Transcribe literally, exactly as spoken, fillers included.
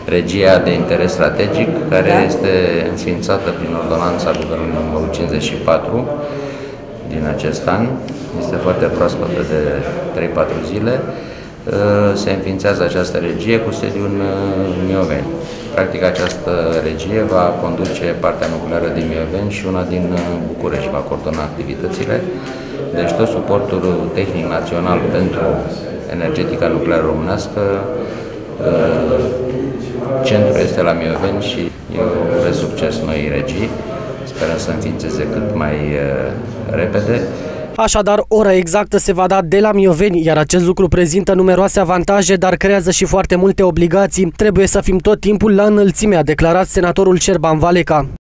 regia de interes strategic, care da. este înființată prin ordonanța Guvernului numărul cincizeci și patru din acest an. Este foarte proaspătă de trei patru zile. Se înființează această regie cu sediul în Mioveni. Practic, această regie va conduce partea nucleară din Mioveni și una din București, va coordona activitățile. Deci tot suportul tehnic național pentru energetica nucleară românească, centrul este la Mioveni și eu urez succes noi regii. Sperăm să înființeze cât mai repede. Așadar, ora exactă se va da de la Mioveni, iar acest lucru prezintă numeroase avantaje, dar creează și foarte multe obligații. Trebuie să fim tot timpul la înălțime, a declarat senatorul Șerban Valeca.